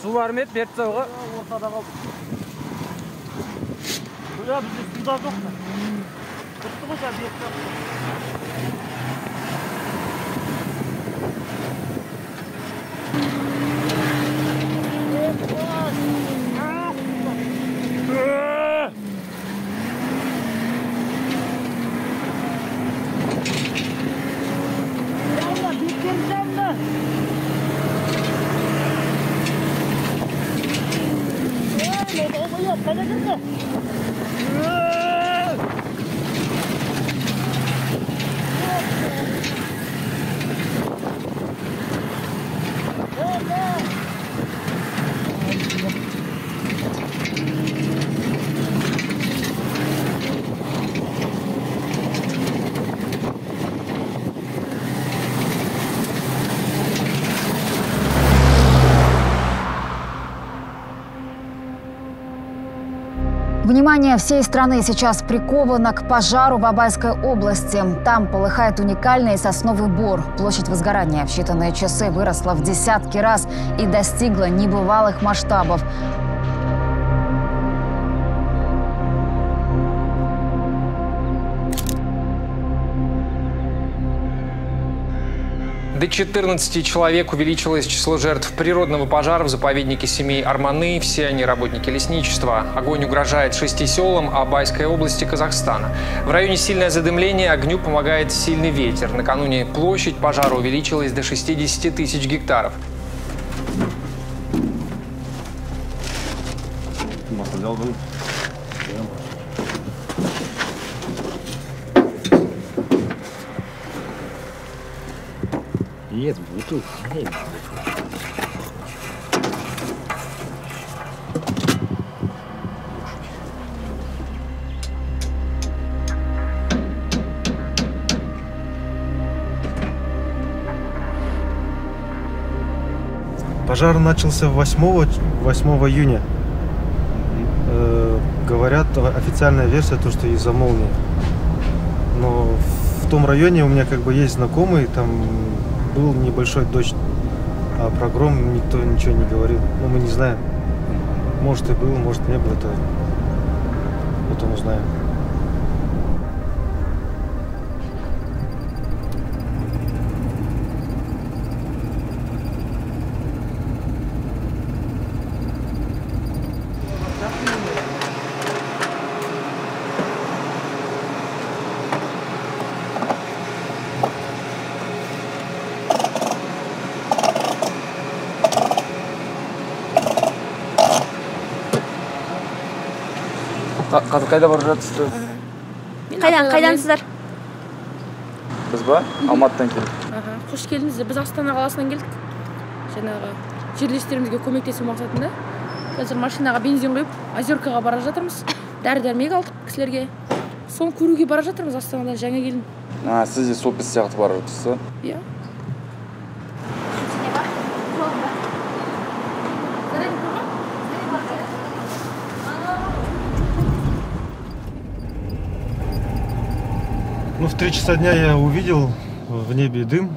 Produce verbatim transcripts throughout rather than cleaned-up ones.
Су бар ма еді, беріп тастауға? Ортада қалды. Бұда бізде суда жоқ та. Бітті ғой жаңа беріп тастап. Внимание всей страны сейчас приковано к пожару в Абайской области. Там полыхает уникальный сосновый бор. Площадь возгорания в считанные часы выросла в десятки раз и достигла небывалых масштабов. До четырнадцати человек увеличилось число жертв природного пожара в заповеднике семей Арманы. Все они работники лесничества. Огонь угрожает шести селам Абайской области Казахстана. В районе сильное задымление, огню помогает сильный ветер. Накануне площадь пожара увеличилась до шестидесяти тысяч гектаров. Нет, бутылка. Нет. Пожар начался восьмого июня. Э, говорят, официальная версия, то, что из-за молнии. Но в том районе у меня как бы есть знакомый, там был небольшой дождь, а про гром никто ничего не говорил. Ну, мы не знаем. Может и был, может не был, это потом узнаем. Қазір қайда барып жатсыздар? Қайдан, қайдансыздар? Біз ба? Алматыдан келдік. Қош келдіңіздер. Біз Астана қаласынан келдік. Жаңағы жерлестерімізге көмектесу мақсатында. Қазір машинаға бензин құйып, Озеркаға бара жатырмыз. Дәрі-дәрмек алдық кісілерге. Соны көруге бара жатырмыз Астанадан жаңа келдім. А, сіз де сол біз сияқты бара жатырсыз? Иә. Ну, в три часа дня я увидел в небе дым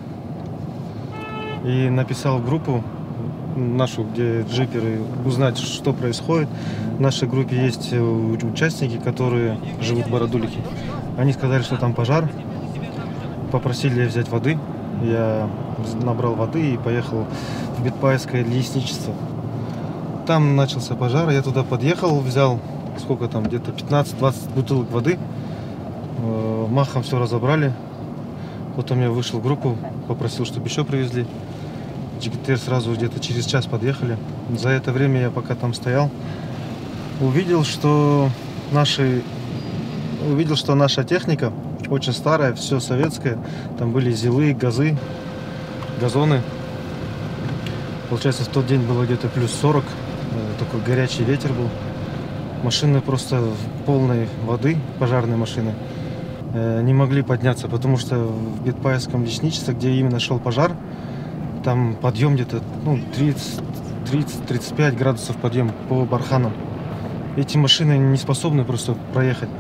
и написал в группу нашу, где джиперы, узнать, что происходит. В нашей группе есть участники, которые живут в Бородулихе. Они сказали, что там пожар, попросили взять воды. Я набрал воды и поехал в Бетпаевское лесничество. Там начался пожар, я туда подъехал, взял, сколько там, где-то пятнадцать-двадцать бутылок воды. Махом все разобрали. Потом я вышел в группу, попросил, чтобы еще привезли. ДЖГТР сразу где-то через час подъехали. За это время я пока там стоял, увидел, что наши, увидел, что наша техника очень старая, все советское. Там были зилы, газы, газоны. Получается, в тот день было где-то плюс сорок. Такой горячий ветер был. Машины просто полной воды, пожарные машины, не могли подняться, потому что в Бетпаевском лесничестве, где именно шел пожар, там подъем где-то ну, тридцать-тридцать пять градусов подъем по барханам. Эти машины не способны просто проехать.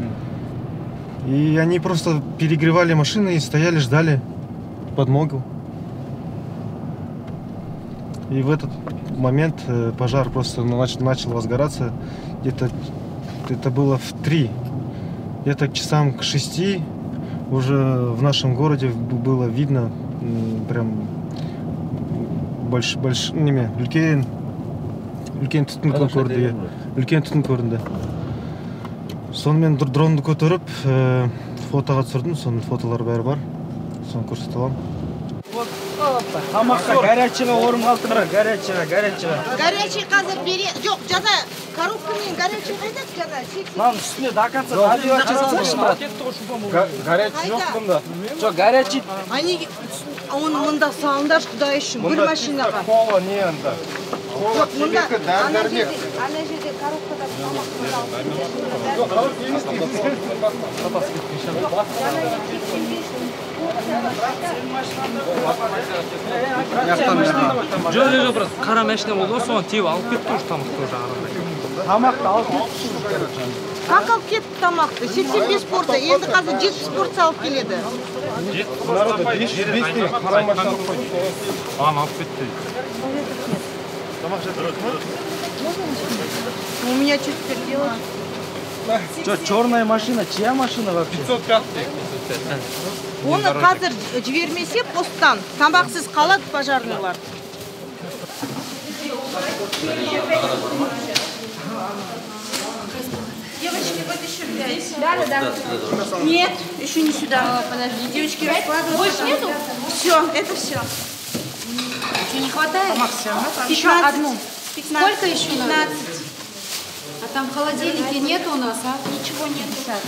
И они просто перегревали машины и стояли, ждали подмогу. И в этот момент пожар просто начал, начал возгораться. Где-то это было в три. Где-то к часам к шести уже в нашем городе было видно прям больш больш неме үлкен үлкен түтін көрді. Үлкен түтін көрінді. Сонымен дронды көтеріп фотоға түсірдім. Соның фотолары бәрі бар. Соны көрсете аламын. Тамаққа горячийға орын қалды бірақ, горячийға, горячийға. Горячий қазір бере... Жоқ, жана коробкамен горячий қайда жана? Мам, үстіне до конца набивать жасалсайшы, брат. Горячий жоқ бұнда. Жоқ, горячий. Они оны мында салыңдар, құдай үшін, бір машинаға. Кола не анда. Жоқ, мында ана жерде, ана жерде коробкада Жоқ, жоқ, брат, қара машина болды, соны тиіп алып кетті уже тамақты уже арада. Тамақты алып кетті. Как алып кетті тамақты? сексен бес порция, енді қазір жетпіс порция алып келеді. Ана алып кетті. У меня что теперь делать? Что, черная машина? Чья машина вообще? пятьсот пять. Оны қазір жібермесе посттан тамақсыз қалады пожарныйлар. Девочки, вот еще пять. Да, да, да. Нет, еще не сюда. Подожди, девочки, раскладывают. Больше нету? Все, это все. Еще не хватает? Еще одну. Сколько еще надо? пятнадцать. А там в холодильнике нет у нас, а? Ничего нет.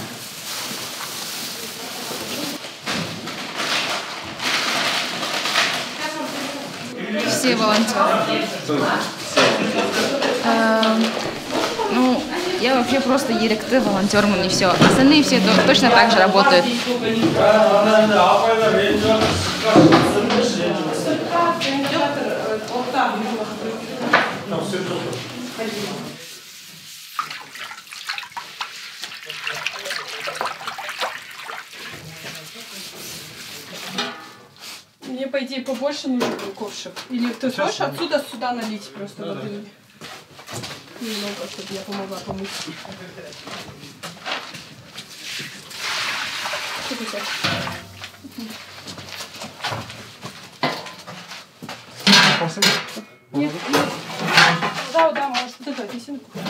Все волонтеры. Эм, ну, я вообще просто ерікті волонтермын и все. Остальные все точно так же работают. Мне, по идее, побольше нужен был ковшик. Или ты сможешь отсюда сюда налить просто воды? Немного, чтобы я помогла помыть. Нет, нет. Да, да, может. Давай, неси на кухню.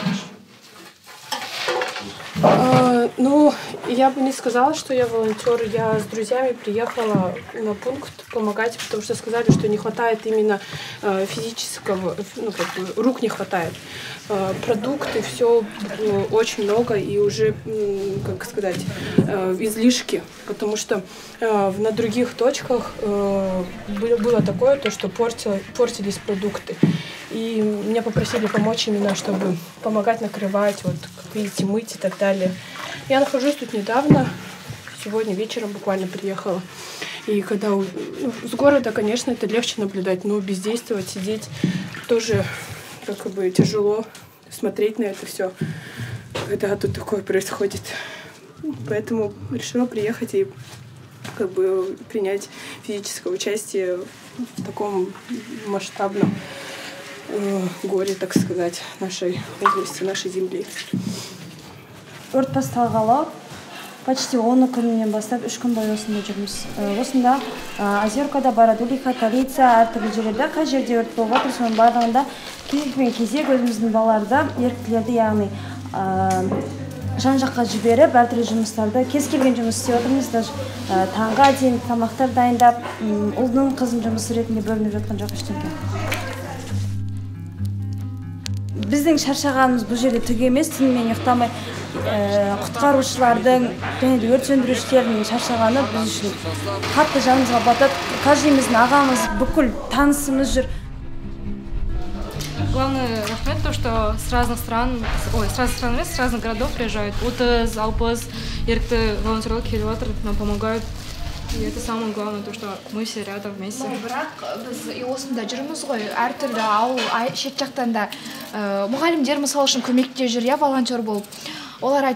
А, ну, я бы не сказала, что я волонтер. Я с друзьями приехала на пункт помогать, потому что сказали, что не хватает именно э, физического, ну, как бы, рук не хватает. Э, продукты, все э, очень много и уже, э, как сказать, э, излишки, потому что э, на других точках э, было такое, то, что портило, портились продукты. И меня попросили помочь именно, чтобы помогать накрывать, вот, как видите, мыть и так далее. Я нахожусь тут недавно, сегодня вечером буквально приехала. И когда ну, с города, конечно, это легче наблюдать, но бездействовать, сидеть тоже как бы тяжело смотреть на это все, когда тут такое происходит. Поэтому решила приехать и как бы принять физическое участие в таком масштабном горе, так сказать, нашей области, нашей земли. Өрт басталғалы почти он күннен бастап үш күн бойы осында жүрміз. Осында Озеркада, Бородулиха, Талица, әртүрлі жерлерде қай жерде өрт болып жатыр, соның барлығында кезек пен кезек өзіміздің балаларды, еріктілерді, яғни жан-жаққа жіберіп, әртүрлі жұмыстарды, кез келген жұмыс істеп отырмыз. Даже таңға дейін тамақтар дайындап, ұлдың қызым жұмысы ретінде бөлініп жатқан жоқ ештеңе. Біздің шаршағанымыз бұл жерде түк емес, түнімен ұйықтамай құтқарушылардың және өрт сөндірушілердің шаршағаны біз үшін қатты жанымызға батады. Каждыйымыздың ағамыз, бүкіл танысымыз жүр. Главное, то, что с разных стран, ой, с разных стран, с разных городов приезжают. УТС, Алпс, ерікті волонтерлар келіп жатыр, нам помогают. И это самое главное, то, что мы все рядом вместе. Бірақ біз осында жүрміз ғой, әртүрлі ауыл, шет жақтан да мұғалімдер мысал үшін көмекте жүр, я волонтер болып. Олар айтады,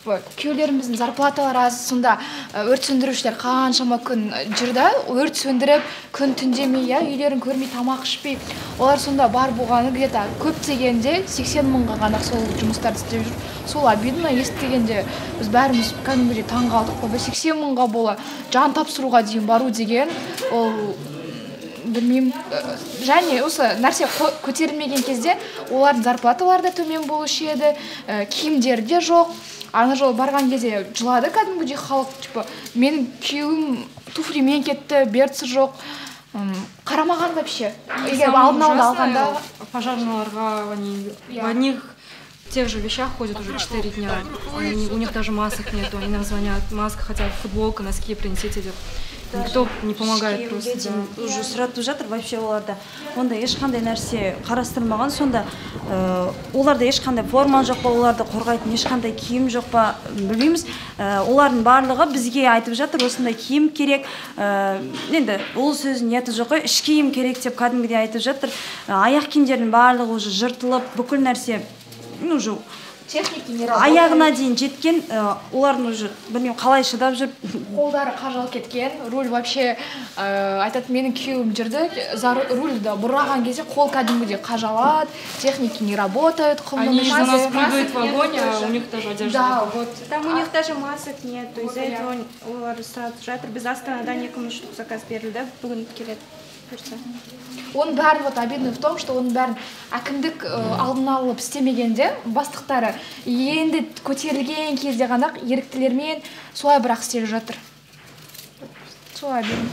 типа күйеулеріміздің зарплаталары аз, сонда өрт сөндірушілер қаншама күн жүрді, өрт сөндіріп, күн түндемей, иә, үйлерін көрмей, тамақ ішпей, олар сонда бар болғаны где-то көп дегенде сексен мыңға ғана сол жұмыстарды істеп жүр. Сол обидно естігенде біз бәріміз кәдімгідей таң қалдық қой. сексен мыңға бола жан тапсыруға дейін бару деген, ол білмеймін. Және осы нәрсе көтерілмеген кезде олардың зарплаталары да төмен болушы еді, киімдері де жоқ. Ана жолы барған кезде жылады кәдімгідей халық, типа, менің күйеуім туфлимен кетті, бердісі жоқ. Қарамаған вообще. Егер алдын алды алғанда пожарныйларға, в одних тех же вещах ходят уже четыре дня. Они, у них даже масок нету. Они нам звонят, маска, хотя футболка, носки принесите. Никто не помогает просто. Уже сұратып жатыр вообще оларда. Онда ешқандай нәрсе қарастырмаған, сонда оларда ешқандай форма жоқ па, оларды қорғайтын ешқандай киім жоқ па, білмейміз. Олардың барлығы бізге айтып жатыр, осындай киім керек. Енді ол сөздің ниеті жоқ қой, іш киім керек деп кәдімгідей айтып жатыр. Аяқ киімдердің барлығы уже жыртылып, бүкіл нәрсе ну уже аяғына дейін жеткен, олардың уже білмеймін қалай шыдап жүр. Қолдары қажал кеткен, руль вообще айтады, менің күйеуім жүрді, рульді бұраған кезде қол кәдімгідей қажалады, техники не работают. Они из-за нас прыгают в огонь, а у них даже одежда. Да, вот. Там у них даже масок нет, из-за этого олар сұратып жатыр. Біз Астанадан екі мың штук заказ берілді, бүгін келеді. Оның бәрі вот обидно в том, что оның бәрін әкімдік алдын алып істемегенде, бастықтары енді көтерілген кезде ғана еріктілермен солай бірақ істеліп жатыр. Солай обидно.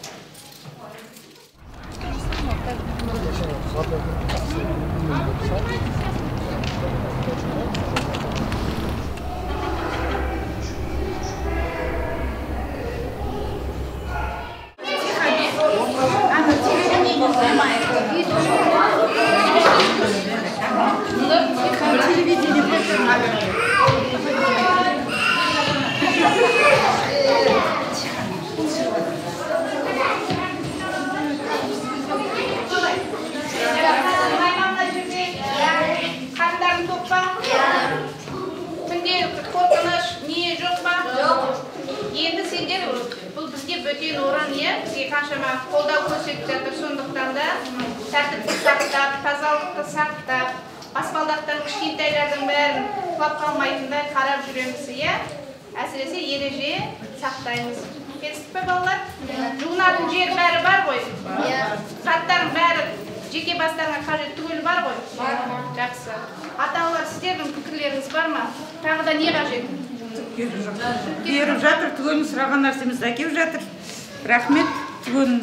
Қандарын тоқпа, түнде қорқыныш, не жоқ па? Енді сендер бұл бізге бөтен орын, е, бізге қаншама қолдау көрсетіп жатыр, сондықтан да тәртіпті сақтап, тазалықты сақтап, баспалдақтан кішкентайлардың бәрін құлап қалмайтындай қарап жүреміз, е? Әсіресе ереже сақтаймыз. Келістік пе балалар? Жуынатын жер бәрі бар ғой? Заттардың бәрі жеке бастарына қажет түгел бар ғой? Жақсы. Ата-аналар, сіздердің пікірлеріңіз бар ма? Тағы да не қажет? Беріп жатыр, түгелін сұраған нәрсемізді әкеп жатыр. Рахмет, түгелін.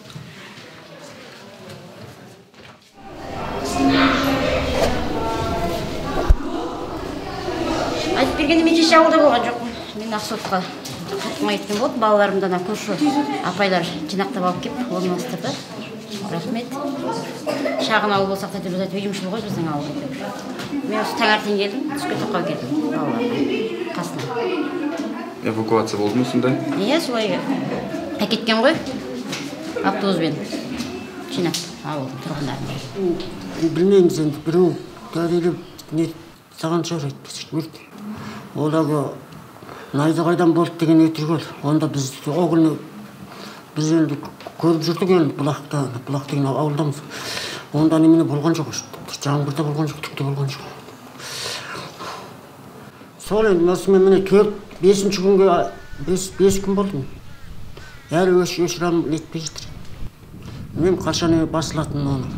Айтып бергенде мен кеше ауылда болған жоқпын. Мен Ақсотқа қатыма кеткен болды. Балаларымды ана көрші апайлар жинақтап алып келіп орналастырды. Рахмет. Шағын ауыл болсақ та біз айтып үйімшіл ғой біздің ауыл. Мен осы таңертең келдім, түске тоққа келдім балаларға қасына. Эвакуация болды ма сондай? Иә, солай әкеткен ғой. Автобуспен жинап ауылдың тұрғындарын. Білмейміз енді, біреу дәлелеп не саған шығар айтпыз. Одағы найзағайдан болды деген өтірік ол. Онда біз о күні біз енді көріп жүрдік енді бұлақта, бұлақ деген ауылдамыз. Онда немене болған жоқ, жаңбырда болған жоқ, түкте болған жоқ. Сол енді мәсімен міне төрт, бесінші күнге, бес күн болды. Әлі өш, өшірам нетпей жетір. Мен қашан басылатын оны.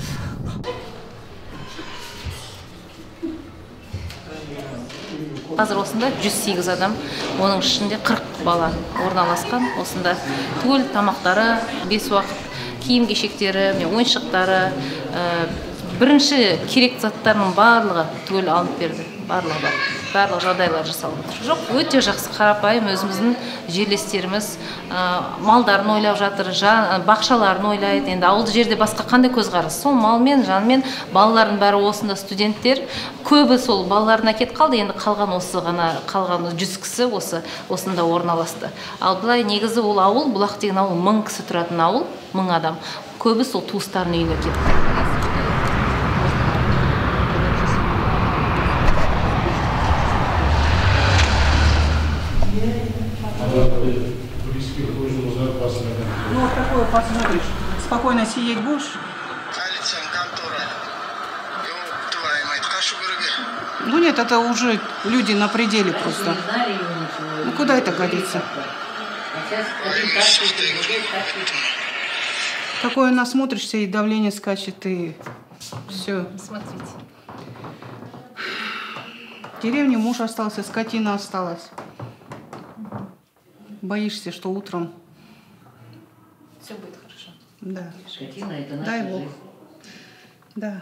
Қазір осында жүз сегіз адам, оның ішінде қырық бала орналасқан. Осында түгел тамақтары, бес уақыт киім-кешектері, ойыншықтары, бірінші керек заттарының барлығы түгел алынып берді. Барлығы бар. Барлық жағдайлар жасалып отыр. Жоқ, өте жақсы қарапайым өзіміздің жерлестеріміз малдарын ойлап жатыр, бақшаларын ойлайды. Енді ауылды жерде басқа қандай көзқарас? Сол малмен, жанмен балалардың бәрі осында студенттер. Көбі сол балаларына кет қалды, енді қалған осы ғана, қалған жүз кісі осы осында орналасты. Ал былай негізі ол ауыл, Бұлақ деген ауыл мың кісі тұратын ауыл, мың адам. Көбі сол туыстарының үйіне кетті. Ну, вот такое посмотришь. Спокойно сидеть будешь? Ну нет, это уже люди на пределе просто. Ну куда это годится? Такое насмотришься, и давление скачет, и все. Смотрите. В деревне муж остался, скотина осталась. Боишься, что утром... Все будет хорошо. Да. Скотина — это наша Дай Бог. жизнь. Да.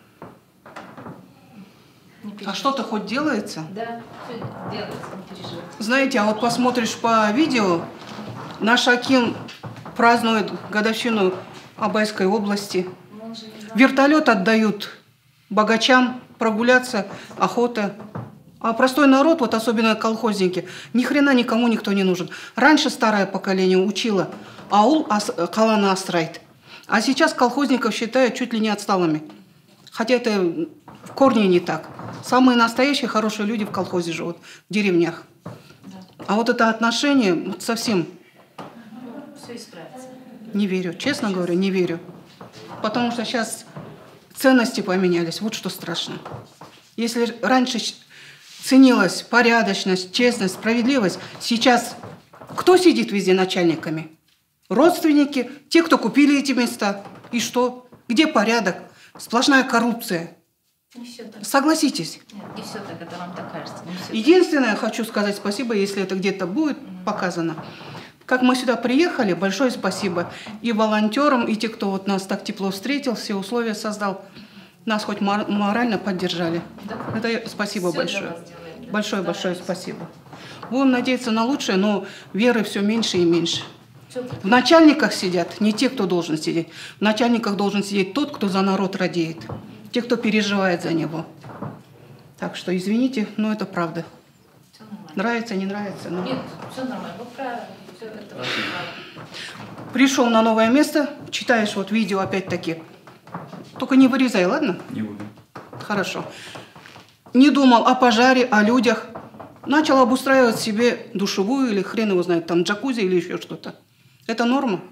А что-то хоть делается? Да, все делается, не переживайте. Знаете, а вот посмотришь по видео, наш Аким празднует годовщину Абайской области. Вертолет отдают богачам прогуляться, охота. А простой народ, вот особенно колхозники, ни хрена никому никто не нужен. Раньше старое поколение учило аул қаланы асырайды. А сейчас колхозников считают чуть ли не отсталыми. Хотя это в корне не так. Самые настоящие хорошие люди в колхозе живут, в деревнях. А вот это отношение вот совсем... Все исправится. Не верю, честно говорю, не верю. Потому что сейчас ценности поменялись, вот что страшно. Если раньше ценилась порядочность, честность, справедливость, сейчас кто сидит везде начальниками? Родственники, те, кто купили эти места. И что? Где порядок? Сплошная коррупция. Не все так. Согласитесь. Нет, не все так, это вам так кажется. Не все Единственное, хочу сказать спасибо, если это где-то будет показано. Как мы сюда приехали, большое спасибо и волонтерам, и те, кто вот нас так тепло встретил, все условия создал, нас хоть морально поддержали. Да. Это спасибо Все большое. для вас делаем, да? Большое-большое спасибо. Будем надеяться на лучшее, но веры все меньше и меньше. В начальниках сидят не те, кто должен сидеть. В начальниках должен сидеть тот, кто за народ радеет. Те, кто переживает за него. Так что извините, но это правда. Нравится, не нравится. Но... Нет, все нормально. Вы правы. Все это ваше право. Пришел на новое место, читаешь вот видео опять-таки. Только не вырезай, ладно? Не буду. Хорошо. Не думал о пожаре, о людях. Начал обустраивать себе душевую или хрен его знает, там джакузи или еще что-то. Это норма?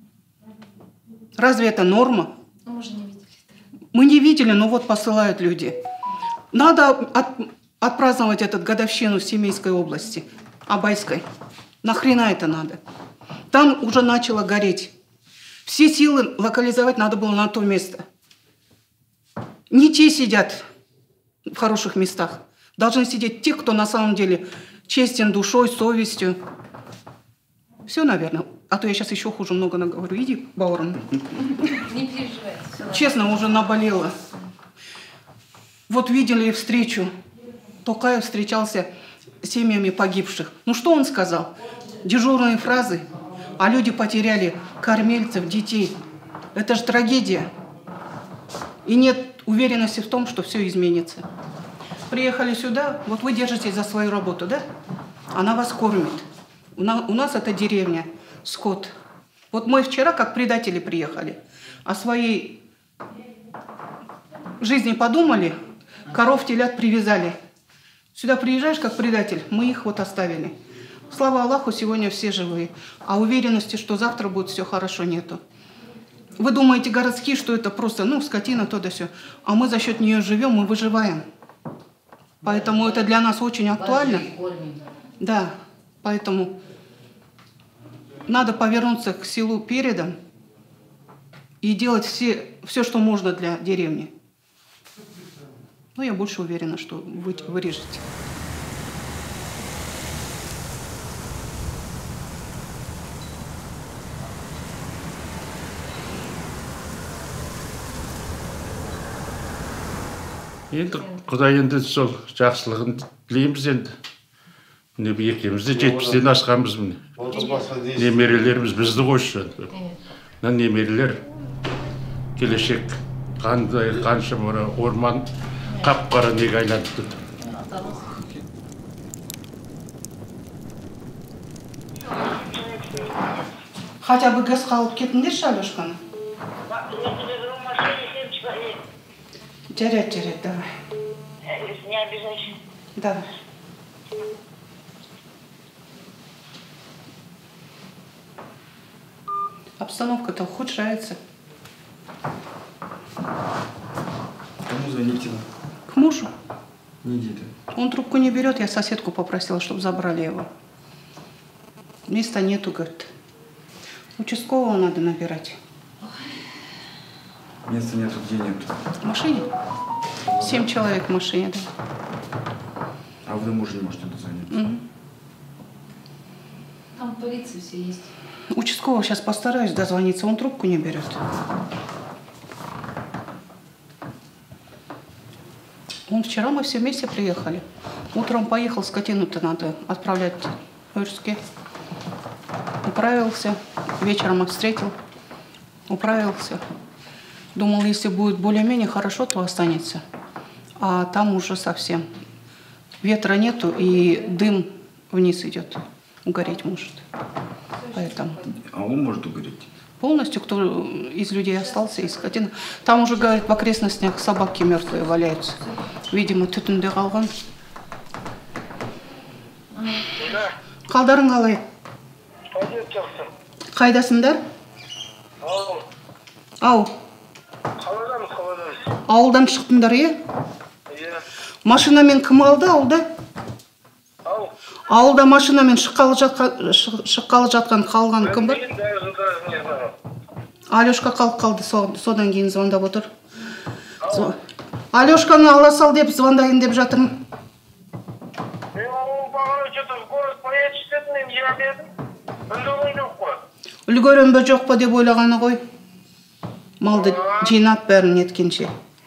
Разве это норма? Ну, мы же не видели. Мы не видели, но вот посылают люди. Надо от, отпраздновать этот годовщину в Семейской области, Абайской. Нахрена это надо? Там уже начало гореть. Все силы локализовать надо было на то место. Не те сидят в хороших местах. Должны сидеть те, кто на самом деле честен душой, совестью. Все, наверное. А то я сейчас еще хуже много наговорю. Иди, бауырым. Не переживайте. Честно, уже наболело. Вот видели встречу. Токаев встречался с семьями погибших. Ну что он сказал? Дежурные фразы. А люди потеряли кормильцев, детей. Это же трагедия. И нет уверенности в том, что все изменится. Приехали сюда, вот вы держитесь за свою работу, да? Она вас кормит. У нас это деревня, скот. Вот мы вчера как предатели приехали, о своей жизни подумали, коров, телят привязали. Сюда приезжаешь как предатель, мы их вот оставили. Слава Аллаху, сегодня все живые. А уверенности, что завтра будет все хорошо, нету. Вы думаете, городские, что это просто, ну, скотина, то да сё. А мы за счет нее живем, мы выживаем. Поэтому это для нас очень актуально. Да, поэтому надо повернуться к селу передом и делать все, все, что можно для деревни. Но я больше уверена, что вы вырежете. Енді Құдай енді сол жақсылығын тілейміз енді. Міне екеуміз де жетпістен асқанбыз міне. Немерелеріміз бізді қойшы. Мына немерелер келешек қандай қанша орман қап-қара неге айланып тұр. Хотя бы газға алып кетіңдерші, Алешканы. Жарят, жарят, давай. Не обижайся. Давай. обстановка-то ухудшается. Кому звоните? К мужу. Не идите. Он трубку не берет, я соседку попросила, чтобы забрали его. Места нету, говорит. Участкового надо набирать. Места нету, где нет? В машине? Семь человек в машине, да. А вы мужа не можете дозвониться? Угу. Там полиция все есть. Участкового сейчас постараюсь дозвониться, он трубку не берет. Он вчера мы все вместе приехали. Утром поехал, скотину-то надо отправлять в Ирске. Управился, вечером их встретил, управился. Думал, если будет более-менее хорошо, то останется. А там уже совсем. Ветра нету, и дым вниз идет. Угореть может. Поэтому. А он может угореть? Полностью, кто из людей остался, из скотины. Там уже, говорит, в окрестностях собаки мертвые валяются. Видимо, түтінде қалған. Қалдарың қалай? Қайдасыңдар? Ау. Қаладан, қаладан. Ауылдан шықтыңдар, е? Иә. Машинамен кім алды ауылда? Ау. Ауылда машинамен шыққалы жатқан, шыққалы жатқан қалған кім бар? Алешка қалып қалды, содан кейін звондап отыр. Алешканы ала сал деп звондайын деп жатырмын. Мен ол бағана что-то в город поедешь дедім, мен я дедім. Үндеген жоқ қой. Үлгерем бе жоқ па деп ойлағаны ғой. Малды жинап бәрін неткенше.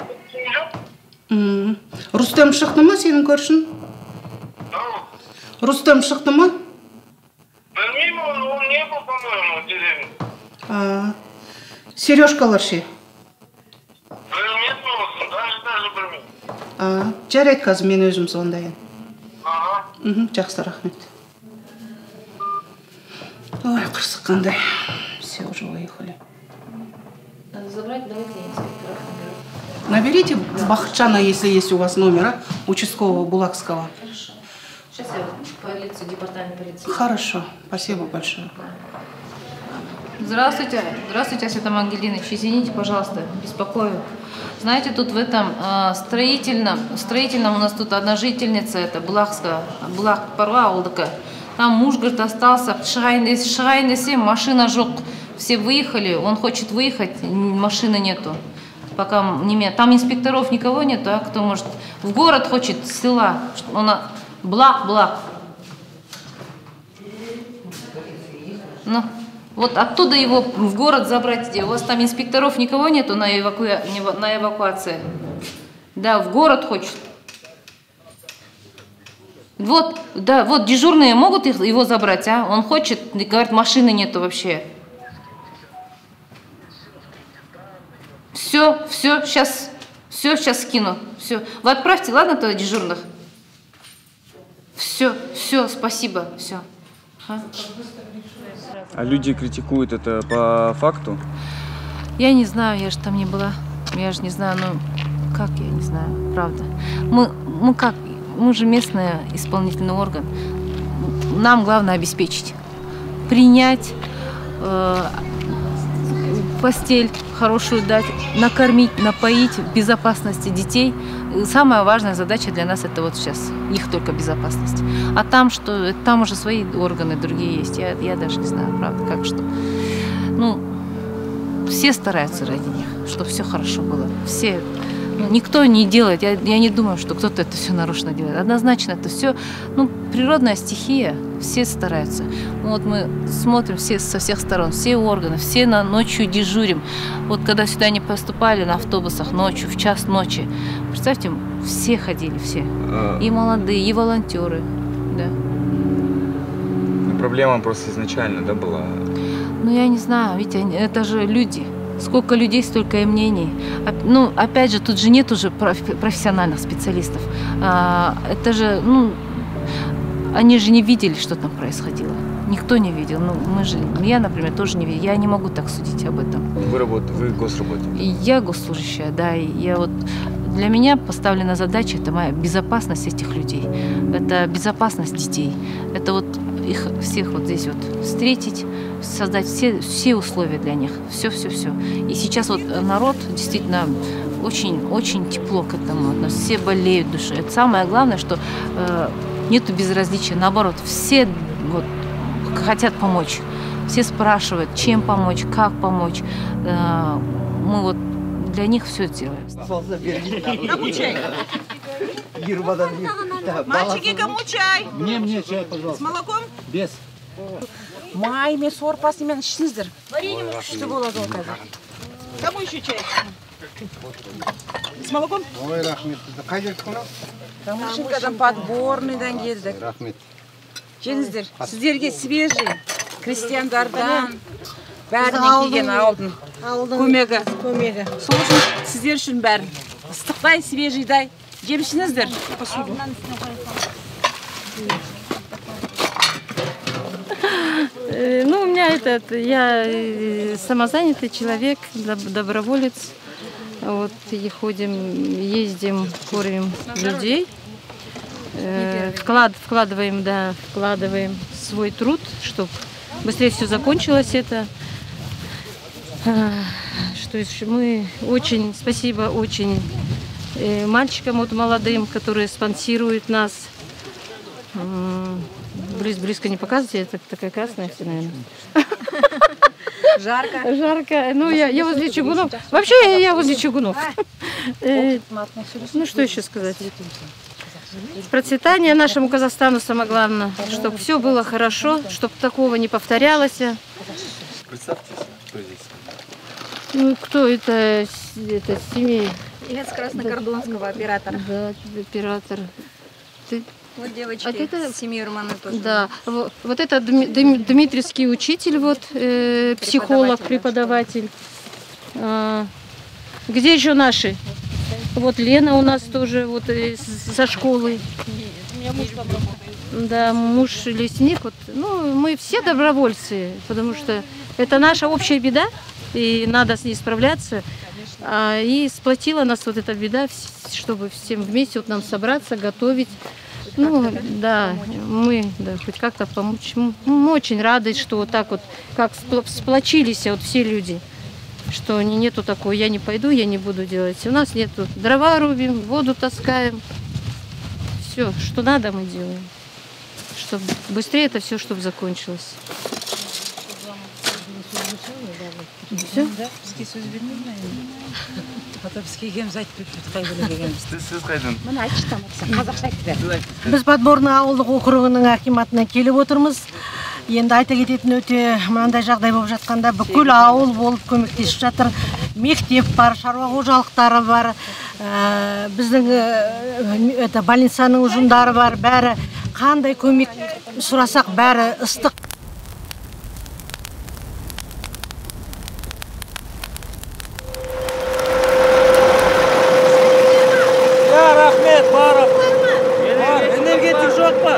Рустем шықты ма сенің көршің? Рустем шықты ма? Білмеймін, ол не бұл, по-моему, дедім. Сережкалар ше? Білмеймін олсын, даже-даже білмеймін. Жарайды, қазір мен өзім звондайын. Ага. Жақсы, рахмет. Ой, қырсық қандай. Все, уже уехали. Надо забрать, давайте инспекторов наберу. Наберите Бахчана, если есть у вас номера, участкового Булакского. Хорошо. Сейчас я полицию, департамент полиции. Хорошо, спасибо большое. Здравствуйте, здравствуйте, Асветам Ангелинович. Извините, пожалуйста, беспокою. Знаете, тут в этом э, строительном, строительном у нас тут одна жительница, это Булахская, Булах Парва Олдака. Там муж, говорит, остался, Шрайнесе, машина жёг. Все выехали, он хочет выехать, машины нету. Пока не меня. Там инспекторов никого нету, а кто может? В город хочет, с села. Он, Блак, Блак. Ну, вот оттуда его в город забрать. Где? У вас там инспекторов никого нету на, эваку... на эвакуации? Да, в город хочет. Вот, да, вот дежурные могут их, его забрать, а? Он хочет, говорит, машины нету вообще. Все, все, сейчас, все, сейчас скину. Все. Вы отправьте, ладно, туда дежурных? Все, все, спасибо, все. А? А люди критикуют это по факту? Я не знаю, я же там не была. Я же не знаю, ну, как, я не знаю, правда. Мы, мы как, мы же местный исполнительный орган. Нам главное обеспечить. Принять, э, постель хорошую дать, накормить, напоить, в безопасности детей. Самая важная задача для нас это вот сейчас, их только безопасность. А там что, там уже свои органы другие есть, я, я даже не знаю, правда, как что. Ну, все стараются ради них, чтобы все хорошо было. Все, ну, никто не делает, я, я не думаю, что кто-то это все нарочно делает. Однозначно это все, ну, природная стихия, все стараются. Вот мы смотрим все со всех сторон, все органы, все на ночью дежурим. Вот когда сюда не поступали на автобусах ночью, в час ночи, представьте, все ходили, все. А... И молодые, и волонтеры, да. Ну, проблема просто изначально, да, была? Ну, я не знаю, ведь это же люди. Сколько людей, столько и мнений. Ну, опять же, тут же нет уже профессиональных специалистов. Это же, ну, они же не видели, что там происходило. Никто не видел. Ну, мы же, я, например, тоже не видел. Я не могу так судить об этом. Вы работаете, вы госработник? Я госслужащая, да. И я вот, для меня поставлена задача, это моя безопасность этих людей. Это безопасность детей. Это вот их всех вот здесь вот встретить, создать все, все условия для них, все-все-все. И сейчас вот народ действительно очень-очень тепло к этому относится, все болеют душой. Это самое главное, что э, нету безразличия, наоборот, все вот хотят помочь, все спрашивают, чем помочь, как помочь. Э, мы вот для них все делаем. Кому чай? Мальчики, кому чай? Мне, мне чай, пожалуйста. С молоком? Без. Май, мен сорпасымен ішсіңіздер. Варенье күшті болады ол қазір. Кому еще чай? С молоком? Ой, рахмет. Қай жердік қонақ? Камышинкадан подборныйдан келдік. Рахмет. Жеңіздер, сіздерге свежий крестьяндардан бәрінен келген ауылдың көмегі. Көмегі. Сол үшін сіздер үшін бәрін ыстықтай, свежийдай жемшіңіздер. Ну, у меня этот, я самозанятый человек, доброволец. Вот, и ходим, ездим, кормим людей. Вклад, вкладываем, да, вкладываем свой труд, чтобы быстрее все закончилось это. Что еще? Мы очень, спасибо очень мальчикам вот молодым, которые спонсируют нас. Близ, близко не показывайте, это такая красная все, наверное. Жарко. Жарко. Ну, я, я возле чугунов. Вообще, я возле чугунов. Ну, что еще сказать? Процветание нашему Казахстану самое главное, чтобы все было хорошо, чтобы такого не повторялось. Представьтесь, кто здесь? Ну, кто это? Это семей. Я с краснокордонского оператора. Да, оператор. Ты? Вот девочки, а это семьи Романа тоже. Да, вот, вот это Дмитриевский учитель, вот, э, психолог, преподаватель. А, где еще наши? Вот Лена у нас тоже вот со школы. У меня муж там работает. Да, муж лесник. Вот. Ну, мы все добровольцы, потому что это наша общая беда, и надо с ней справляться. А, и сплотила нас вот эта беда, чтобы всем вместе вот нам собраться, готовить. Ну, да, мы да, хоть как-то помочь. Мы очень рады, что вот так вот, как сплочились вот все люди, что нету такого, я не пойду, я не буду делать. У нас нету, дрова рубим, воду таскаем, все, что надо, мы делаем, чтобы быстрее это все, чтобы закончилось. Все? Біз Подборный ауылдық округының акиматына келіп отырмыз. Енді айта кететін өте мынандай жағдай болып жатқанда бүкіл ауыл болып көмектесіп жатыр. Мектеп бар, шаруа қожалықтары бар, біздің это больницаның ұжымдары бар, бәрі қандай көмек сұрасақ бәрі ыстық. Рахмет, барып. Энергетик жоқ па?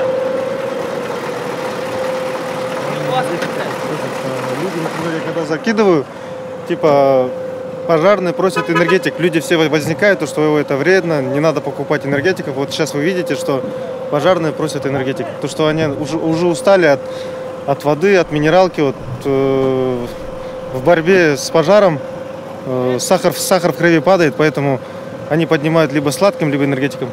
Люди, например, когда закидываю, типа пожарные просят энергетик, люди все возникают, то что это вредно, не надо покупать энергетиков. Вот сейчас вы видите, что пожарные просят энергетик, то что они уже, уже устали от, от воды, от минералки, вот, э, в борьбе с пожаром э, сахар, сахар в крови падает, поэтому они поднимают либо сладким, либо энергетиком.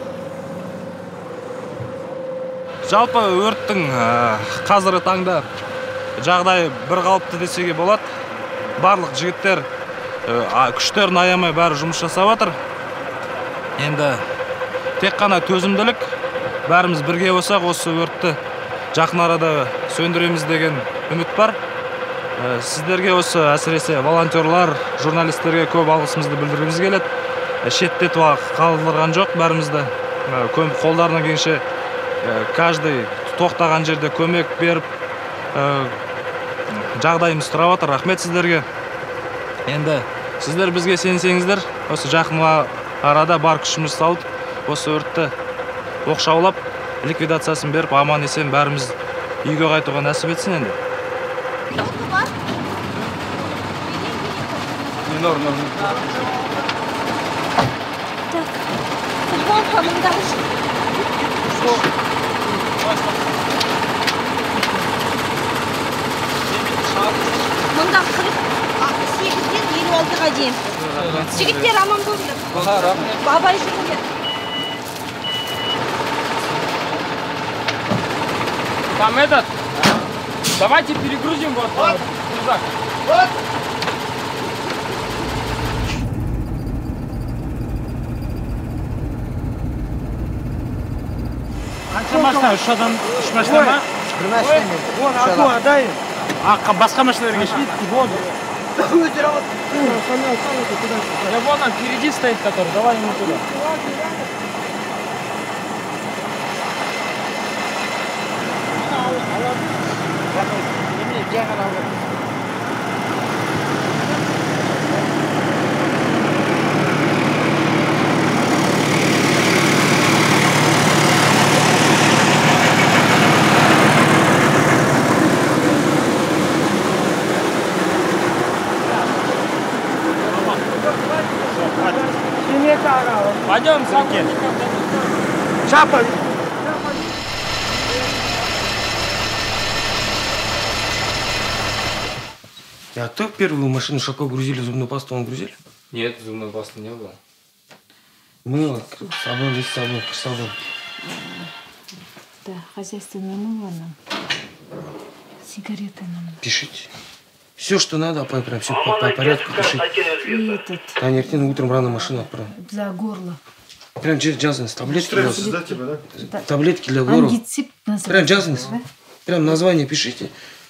Жалпы өрттің қазіргі таңда жағдай бір қалыпты десеге болады. Барлық жігіттер күштерін аямай бәрі жұмыс жасап жатыр. Енді тек қана төзімділік, бәріміз бірге болсақ, осы өртті жақын арада сөндіреміз деген үміт бар. Сіздерге осы әсіресе волонтерлар, журналистерге көп алғысымызды білдіргіміз келеді. Шеттетіп қалдырған жоқ бәрімізді. Қолдарына келгенше каждый тоқтаған жерде көмек беріп, жағдайымыз тұрап жатыр. Рахмет сіздерге. Енді сіздер бізге сенсеңіздер, осы жақын арада бар күшіміз салып, осы өртті оқшаулап, ликвидациясын беріп, аман есен бәріміз үйге қайтуға нәсіп етсін енді. жылдан қырық сегізден елу алтыға дейін. Жігіттер аман болыңдар. Абай жүріңдер. Там этот, давайте перегрузим вот рюкзак. Вот. Қанша машина? Үш адам, үш машина ма? Бір машина. Вон, аку, адай. А басқа машиналарға ше? Я вон он впереди стоит, который. Давай ему туда. Пойдем, Саки. Шапай. А то первую машину Шако грузили, зубную пасту он грузили? Нет, зубной пасты не было. Мыло, сабон, весь сабон, сабон. Да, хозяйственное мыло нам. Сигареты нам. Пишите. Все, что надо, а прям все по, по порядку пишите. И этот... Танертин утром рано машину отправим. Для горла. Прям джазенс, таблетки. Стресс, да, типа, да? Таблетки для горла. Ангицип называется. Прям джазенс. Да? Прям название пишите.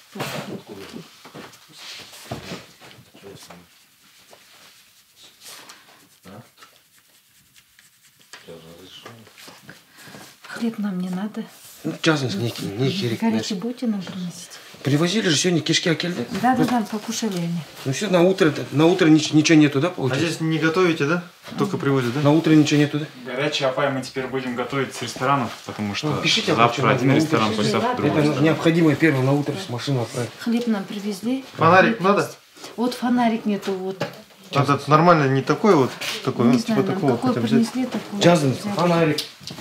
Хлеб нам не надо. Ну, джазенс, некий, некий. Горячий будете нам приносить? Привозили же сегодня кишки акельды? Да, да, да, покушали они. Ну все, на утро, на утро ничего нету, да, А получается? здесь не готовите, да? Только привозят, да? На утро ничего нету, да? Горячий апай мы теперь будем готовить с ресторанов, потому что Ну, пишите, завтра один на ресторан, утро. послезавтра другой. Это необходимое первое на утро с машину отправить. Хлеб нам привезли. Фонарик надо? Вот фонарик нету, вот. Этот нормально, не такой вот, такой, Не ну, знаю, типа нам такого какой хотя бы принесли, взять. такой. Джазенс, фонарик.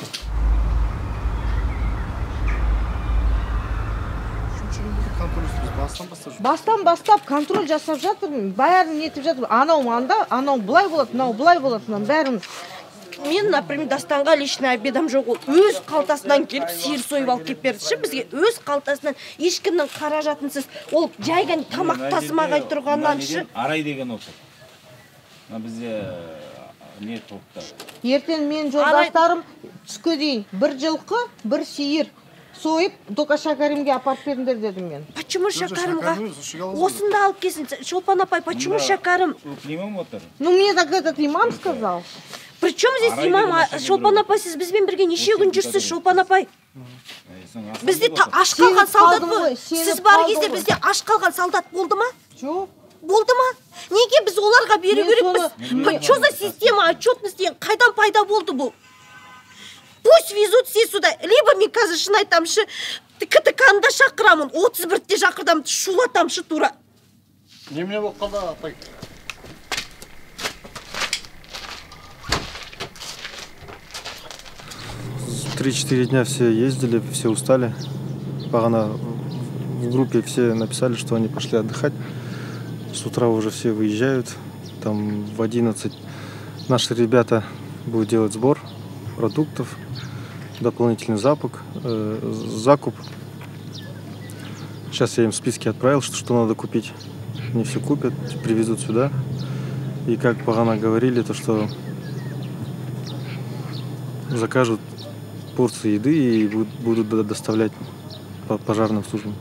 Бастан бастап контроль жасап жатырмын, бәрін нетіп жатырмын. Анау манда, анау былай болады, мынау былай болады, мынау бәрін. Мен, например, Дастанға личный обедам жоқ, ол өз қалтасынан келіп сиыр сойып алып келіп берді ше бізге. Өз қалтасынан ешкімнің қаражатынсыз, ол жайған тамақ тасымағай тұрғаннан ше. Арай деген осы. Бізде не топта. Ертең мен жолдастарым түске дейін бір жылқы, бір сиыр сойып, Дока Шакаримге апарып беріңдер дедім мен. Почему Шакарымға? Осында алып келсін. Шолпан апай, почему Шакарым? Имам отыр. Ну, мне так этот имам сказал. Причем здесь имам? Шолпан апай, сіз бізбен бірге неше күн жүрсіз, Шолпан апай? Бізде аш қалған солдат бұл. Сіз бар кезде бізде аш қалған солдат болды ма? Жоқ. Болды ма? Неге біз оларға беру керекпіз? Что за система отчетности? Қайдан пайда болды бұл? Пусть везут все сюда. Либо мен қазір шын айтамшы, КТК-нда шақырамын, отыз бірде шақырдам, шулатамшы тура. Немене болып қалды, апай? Три-четыре дня все ездили, все устали. Погано в группе все написали, что они пошли отдыхать. С утра уже все выезжают. Там в одиннадцать наши ребята будут делать сбор продуктов, дополнительный запуск, э, закуп. Сейчас я им списки отправил, что, что надо купить. Они все купят, привезут сюда. И как погано говорили, то что закажут порции еды и будут доставлять по пожарным службам.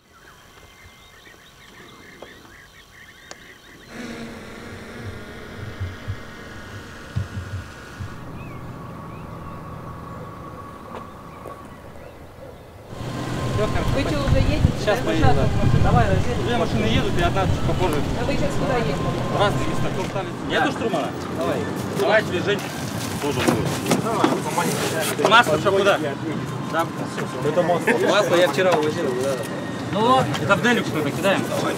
Вы что, уже едете? Сейчас поедем, да. Давай, разъедем. Две машины едут и одна чуть попозже. А вы сейчас куда едете? Разные места, кто ставит. Нету штурмана? Давай. Давай тебе, Жень. Тоже будет. Масло что куда? Да. Это масло. Масло я вчера увозил. Да. Ну, это в Делюкс мы кидаем. Давай.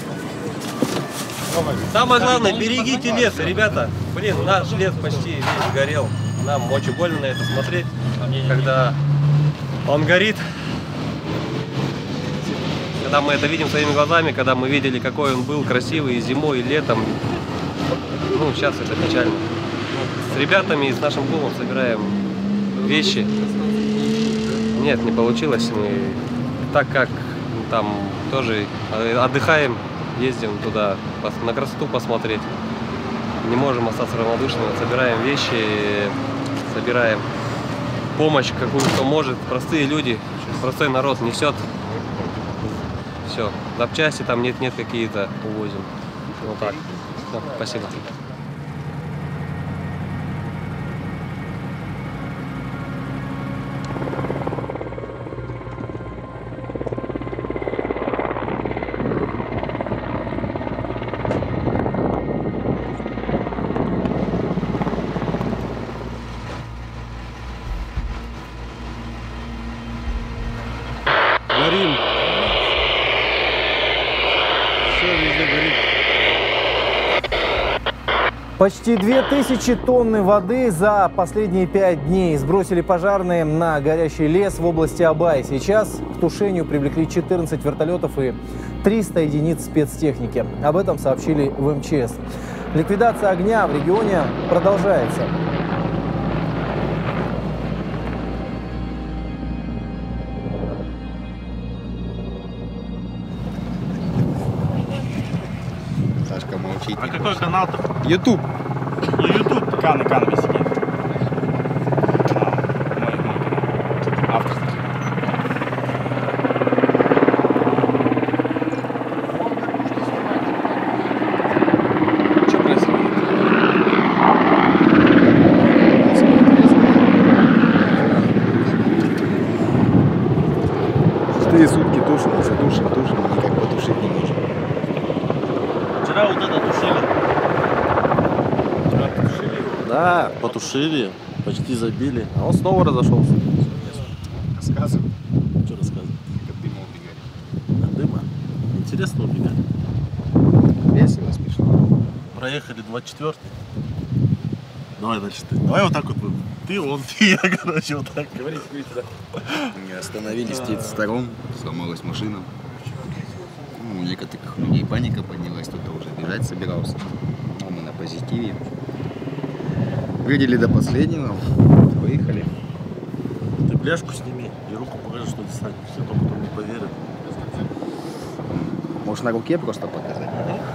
Самое главное, берегите лес, ребята. Блин, наш лес почти весь горел. Нам очень больно на это смотреть, когда он горит. когда мы это видим своими глазами, когда мы видели, какой он был красивый и зимой, и летом, ну, сейчас это печально. С ребятами и с нашим клубом собираем вещи. Нет, не получилось. Мы, так как там тоже отдыхаем, ездим туда на красоту посмотреть. Не можем остаться равнодушными. Собираем вещи, собираем помощь, какую кто может. Простые люди, простой народ несет. Все. Запчасти там нет-нет какие-то увозим. Вот так. Все, спасибо. Горим. Все везде горит. Почти две тысячи тонны воды за последние пять дней сбросили пожарные на горящий лес в области Абай. Сейчас к тушению привлекли четырнадцать вертолетов и триста единиц спецтехники. Об этом сообщили в эм че эс. Ликвидация огня в регионе продолжается. Сашка молчит. А какой канал-то? Ютуб. Ну, Ютуб. Каны, Каны висит. Шестые сутки тушим, все тушим, тушим, никак потушить не можем. Вчера вот это тушили. Вчера потушили. Да, потушили, почти забили, а он снова разошелся. Рассказывай. Что рассказывать? Как от дыма убегали. От дыма? Интересно убегали. Весело, смешно. Проехали двадцать четвёртый. Давай дальше ты. Давай вот так вот. Ты, он, ты, я, короче, вот так. Говорите, говорите, да. Остановились с тридцати сторон, сломалась машина. Ну, у некоторых людей паника поднялась, кто-то уже бежать собирался. А мы на позитиве. Выделили до последнего, выехали. Ты пляжку сними и руку покажи, что ты станешь. Все, то потом не поверят. Может, на руке просто показать?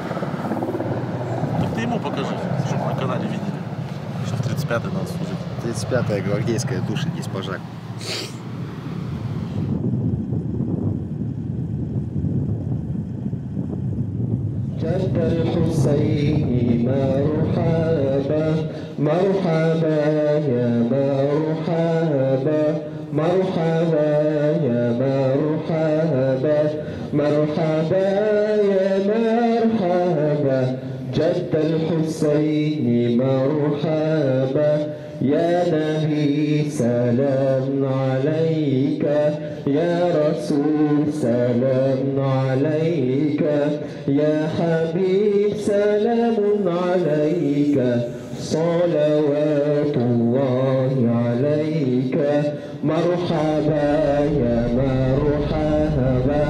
Так ты ему покажи, чтобы на канале видели. Что в тридцать пятой надо служить. тридцать пятая гвардейская тушит, здесь пожар. جد الحسين مرحبا مرحبا يا مرحبا مرحبا يا مرحبا مرحبا يا مرحبا جد الحسين مرحبا يا نبي سلام عليك يا رسول سلام عليك يا حبيب سلام عليك صلوات الله عليك مرحبا يا مرحبا.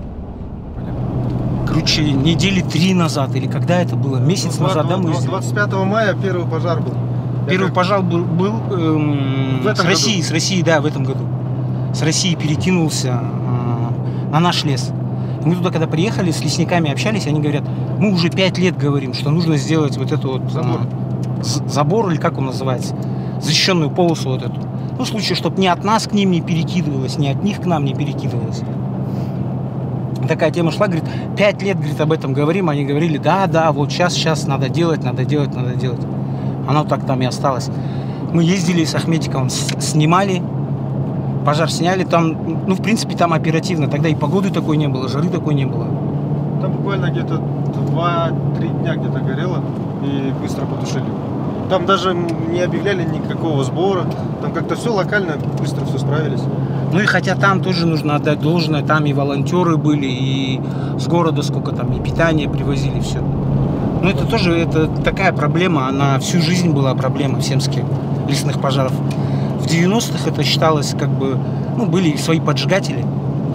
Короче, недели три назад, или когда это было? Месяц ну, назад, да, мы ездили? двадцать пятого мая первый пожар был. Первый как... пожар был, был эм, с России, году. с России, да, в этом году. С России перекинулся э, на наш лес. Мы туда, когда приехали, с лесниками общались, они говорят, мы уже пять лет говорим, что нужно сделать вот эту вот... Забор. Э, забор, или как он называется? Защищенную полосу вот эту. Ну, в случае, чтобы ни от нас к ним не перекидывалось, ни от них к нам не перекидывалось. Такая тема шла, говорит, пять лет, говорит, об этом говорим, они говорили, да, да, вот сейчас, сейчас надо делать, надо делать, надо делать. Оно так там и осталось. Мы ездили с Ахметиком, снимали, пожар сняли, там, ну, в принципе, там оперативно, тогда и погоды такой не было, жары такой не было. Там буквально где-то два-три дня где-то горело, и быстро потушили. Там даже не объявляли никакого сбора, там как-то все локально, быстро все справились. Ну и хотя там тоже нужно отдать должное, там и волонтеры были, и с города сколько там, и питание привозили, все. Но это тоже, это такая проблема, она всю жизнь была проблема в Семске, лесных пожаров. В девяностых это считалось как бы, ну, были свои поджигатели,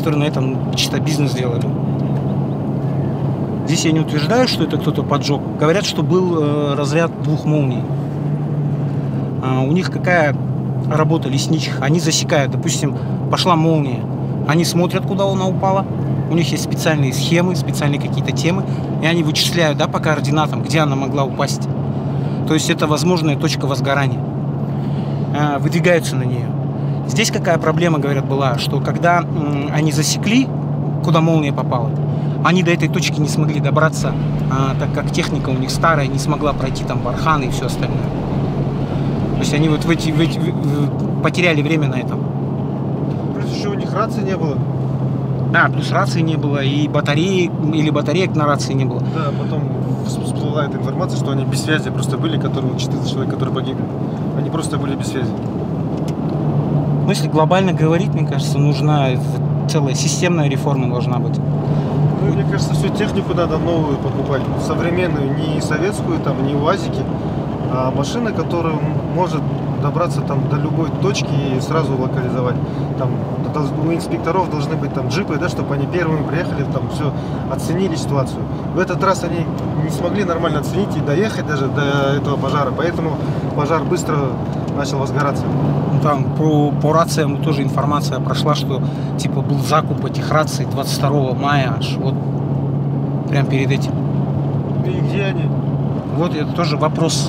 которые на этом чисто бизнес делали. Здесь я не утверждаю, что это кто-то поджег. Говорят, что был э, разряд двух молний. А у них какая работа лесничих? Они засекают, допустим, пошла молния. Они смотрят, куда она упала. У них есть специальные схемы, специальные какие-то темы. И они вычисляют, да, по координатам, где она могла упасть. То есть это возможная точка возгорания. А, выдвигаются на нее. Здесь какая проблема, говорят, была, что когда м, они засекли, куда молния попала, они до этой точки не смогли добраться, а, так как техника у них старая, не смогла пройти там барханы и все остальное. То есть они вот в эти, в эти, в, потеряли время на этом. Плюс еще у них рации не было. Да, плюс рации не было, и батареи, или батареек на рации не было. Да, потом всплыла эта информация, что они без связи просто были, которые четырнадцать человек, которые погибли. Они просто были без связи. Ну, если глобально говорить, мне кажется, нужна целая системная реформа должна быть. Ну, мне кажется, всю технику надо новую покупать, современную, не советскую, там, не УАЗики, а машина, которая может добраться там до любой точки и сразу локализовать. Там у инспекторов должны быть там джипы, да, чтобы они первыми приехали, там все оценили ситуацию. В этот раз они не смогли нормально оценить и доехать даже до этого пожара, поэтому пожар быстро начал возгораться. Там по, по рациям тоже информация прошла, что типа был закуп этих раций двадцать второго мая, аж вот прям перед этим. И где они? Вот это тоже вопрос.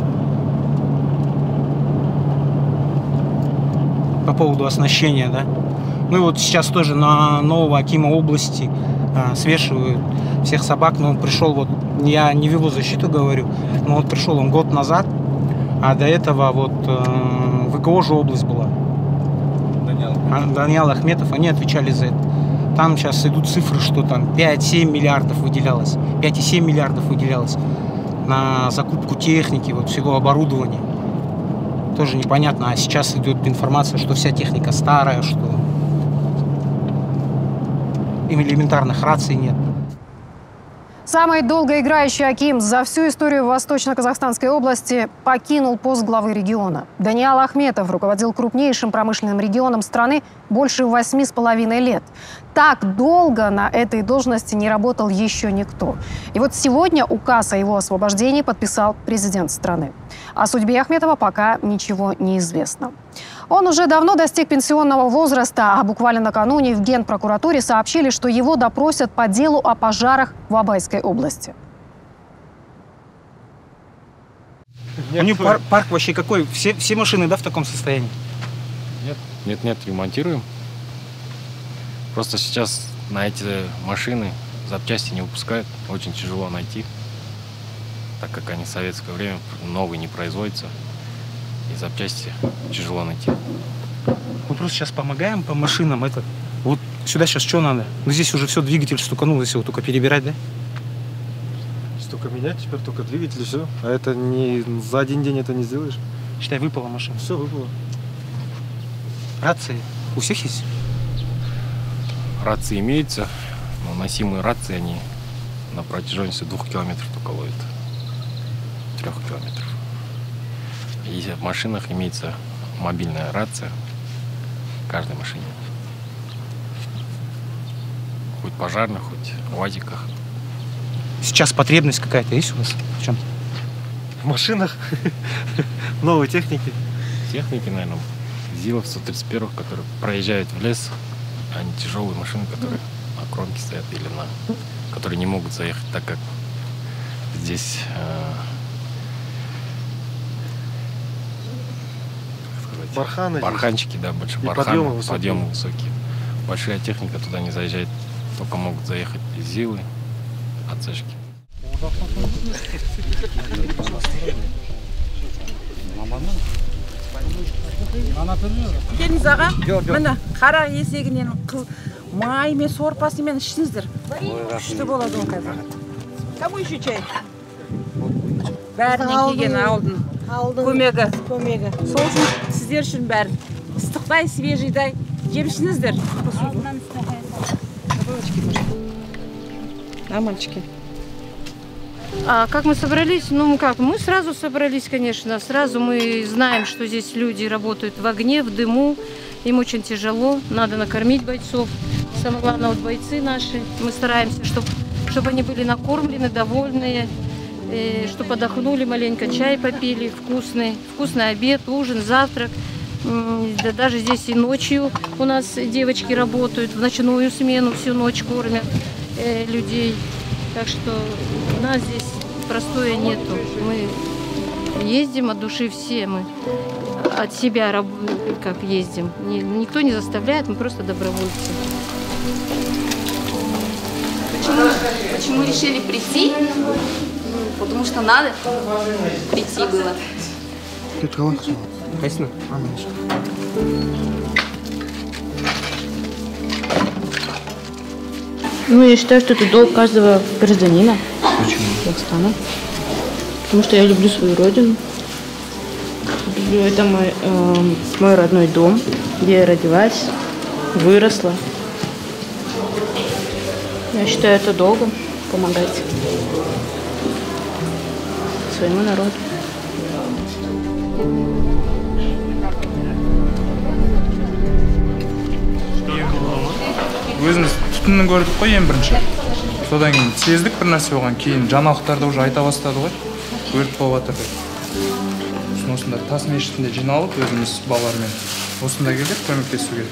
По поводу оснащения, да. Ну и вот сейчас тоже на нового акима области а, свешивают всех собак, но он пришел вот, я не в его защиту говорю, но вот пришел он год назад, а до этого вот э, ВКО же область была. Даниал. А, Даниал Ахметов, они отвечали за это. Там сейчас идут цифры, что там пять-семь миллиардов выделялось, пять и семь миллиардов выделялось на закупку техники, вот всего оборудования. Тоже непонятно, а сейчас идет информация, что вся техника старая, что им элементарных раций нет. Самый долгоиграющий аким за всю историю Восточно-Казахстанской области покинул пост главы региона. Даниал Ахметов руководил крупнейшим промышленным регионом страны больше восьми с половиной лет. Так долго на этой должности не работал еще никто. И вот сегодня указ о его освобождении подписал президент страны. О судьбе Ахметова пока ничего не известно. Он уже давно достиг пенсионного возраста, а буквально накануне в Генпрокуратуре сообщили, что его допросят по делу о пожарах в Абайской области. У него пар парк вообще какой? Все, все машины, да, в таком состоянии? Нет, нет, нет, ремонтируем. Просто сейчас на эти машины запчасти не выпускают, очень тяжело найти, так как они в советское время новые не производятся. И запчасти тяжело найти. Мы просто сейчас помогаем по машинам. Это вот сюда сейчас что надо? Ну здесь уже все, двигатель стуканул, если его только перебирать, да? Столько менять, теперь только двигатель, все. А это не за один день это не сделаешь. Считай, выпала машина. Все, выпало. Рации у всех есть? Рации имеются, но носимые рации они на протяженности двух километров только ловят. Трех километров. И в машинах имеется мобильная рация в каждой машине. Хоть пожарных, хоть в УАЗиках. Сейчас потребность какая-то есть у вас в чем? В машинах? Новой техники? Техники, наверное, ЗИЛов сто тридцать первых, которые проезжают в лес, а не тяжелые машины, которые на кромке стоят или на... которые не могут заехать, так как здесь... Барханы барханчики, да, большие барханы, подъемы высокие. подъемы высокие. Большая техника туда не заезжает, только могут заехать ЗИЛы, отсечки. Келіңіз аға, міне қара есегінен маймен сорпасымен ішсіңіздер. Күшті болады ол қазір. Кому еще чай? Бәрінен келген ауылдың көмегі. көмегі. Сол үшін сіздер үшін бәрі ыстықтай, свежийдай жемішсіңіздер. Да, мальчики? А как мы собрались? Ну как, мы сразу собрались, конечно. Сразу мы знаем, что здесь люди работают в огне, в дыму. Им очень тяжело, надо накормить бойцов. Самое главное, вот бойцы наши, мы стараемся, чтобы чтобы они были накормлены, довольные, чтобы отдохнули маленько, чай попили, вкусный, вкусный обед, ужин, завтрак. Да, даже здесь и ночью у нас девочки работают, в ночную смену всю ночь кормят э, людей. Так что у нас здесь простоя нету. Мы ездим от души все, мы от себя как ездим. Никто не заставляет, мы просто добровольцы. Почему, почему решили прийти? Потому что надо прийти было. Ну, я считаю, что это долг каждого гражданина Казахстана. Потому что я люблю свою родину. Люблю, это мой, э, мой родной дом, где я родилась, выросла. Я считаю, это долгом помогать своему народу. Өзіміз түтінін көрдік қой ең бірінші. Содан кейін сездік бір нәрсе болған. Кейін жаңалықтарда уже айта бастады ғой. Өрт болып жатыр деп. Осында тас мешітінде жиналып өзіміз балалармен осында келдік көмектесуге.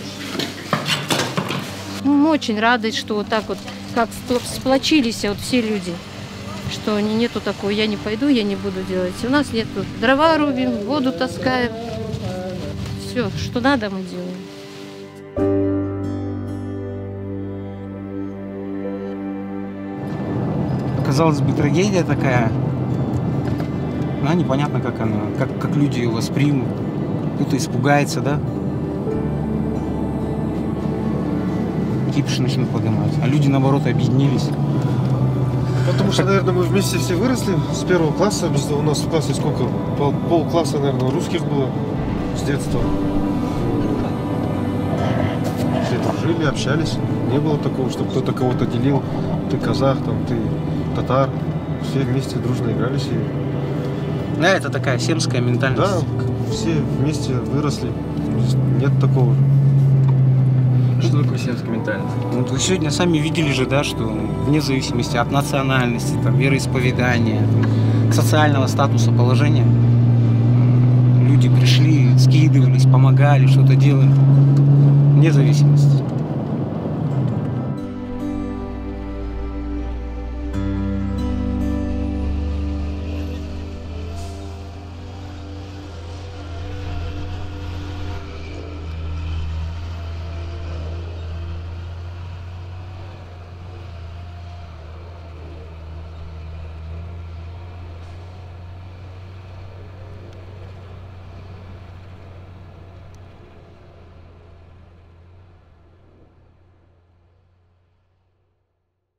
Мы очень рады, что вот так вот, как сплочились вот все люди, что нету такого, я не пойду, я не буду делать. У нас нету, дрова рубим, воду таскаем, все, что надо, мы делаем. Казалось бы, трагедия такая, но непонятно, как она, как, как люди ее воспримут. Кто-то испугается, да? Кипиш начнут поднимать, а люди, наоборот, объединились. Потому что, наверное, мы вместе все выросли с первого класса. У нас в классе сколько? Пол, полкласса, наверное, русских было с детства. Все дружили, общались. Не было такого, чтобы кто-то кого-то делил. Ты казах, там, ты татар. Все вместе дружно играли. Все. Да, это такая семская ментальность. Да, все вместе выросли. Нет такого. Что такое семская ментальность? Вот вы сегодня сами видели же, да, что вне зависимости от национальности, там, вероисповедания, социального статуса, положения, люди пришли, скидывались, помогали, что-то делали. Вне зависимости.